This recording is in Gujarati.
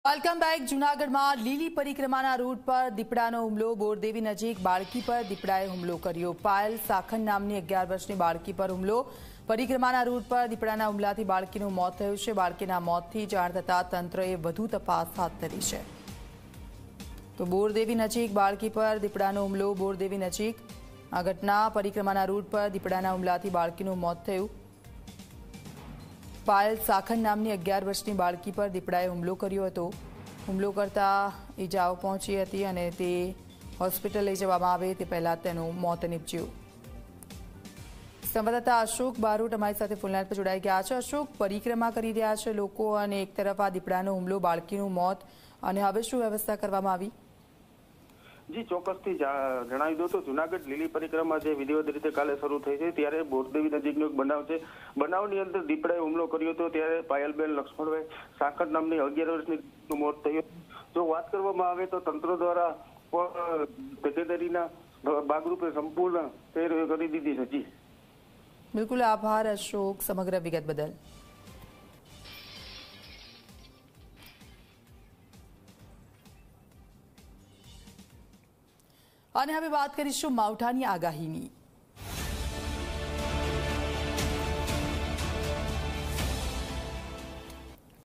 Welcome back. જૂનાગઢમાં લીલી પરિક્રમાના રૂટ પર દીપડાનો હુમલો। બોરદેવી નજીક બાળકી પર દીપડાએ હુમલો કર્યો। પાયલ સાખન નામની 11 વર્ષની બાળકી પર હુમલો। પરિક્રમાના રૂટ પર દીપડાના હુમલાથી બાળકીનું મોત થયું છે। બાળકીના મોતથી જાણ થતાં તંત્રએ વધુ તપાસ હાથ ધરી છે। તો બોરદેવી નજીક બાળકી પર દીપડાનો હુમલો। બોરદેવી નજીક આ ઘટના પરિક્રમાના રૂટ પર દીપડાના હુમલાથી બાળકીનું મોત થયું। પાયલ સાખન નામની 11 વર્ષની બાળકી પર દીપડાએ હુમલો કર્યો હતો। હુમલો કરતા ઈજાઓ પહોંચી હતી અને તે હોસ્પિટલ લઈ જવામાં આવે તે પહેલા તેનું મોત નીપજ્યું। સંવાદદાતા અશોક બારોટ અમારી સાથે ફોનલાઈન પર જોડાઈ ગયા છે। અશોક, પરિક્રમા કરી રહ્યા છે લોકો અને એક તરફ આ દીપડાનો હુમલો, બાળકીનું મોત, અને હવે શું વ્યવસ્થા કરવામાં આવી? જી, ચોક્કસથી જણાવી દો તો જૂનાગઢ લીલી પરિક્રમા જે વિધિવત રીતે કાલે શરૂ થઈ છે ત્યારે બોરદેવી નજીકનો એક બનાવ છે। બનાવની અંદર દીપડાએ હુમલો કર્યો હતો ત્યારે પાયલબેન લક્ષ્મણભાઈ સાખર નામની 11 વર્ષની મોત થયું। જો વાત કરવામાં આવે તો તંત્ર દ્વારા તકેદારીના ભાગરૂપે સંપૂર્ણ તૈયારીઓ કરી દીધી છે। જી બિલકુલ, આભાર અશોક સમગ્ર વિગત બદલ। અને હવે વાત કરીશું માવઠાની આગાહીની।